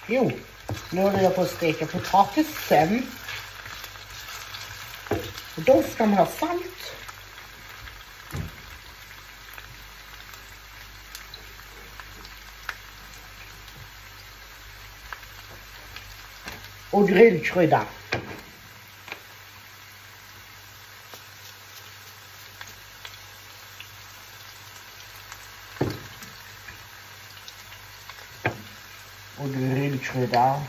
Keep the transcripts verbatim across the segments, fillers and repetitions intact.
Jo, nu håller jag på att steka potatisen. Och då ska man ha salt. Och grillkrydda. Och grillkrydda.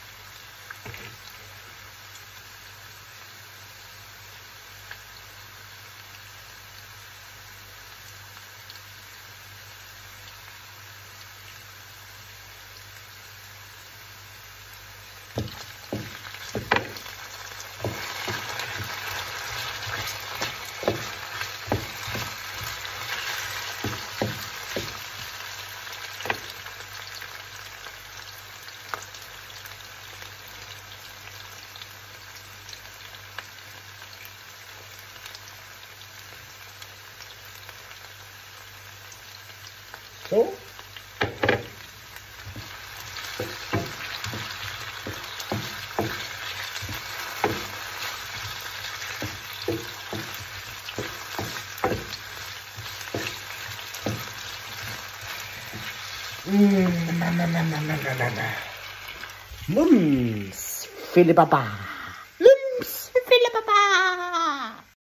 Så. Mm, Mums filibaba.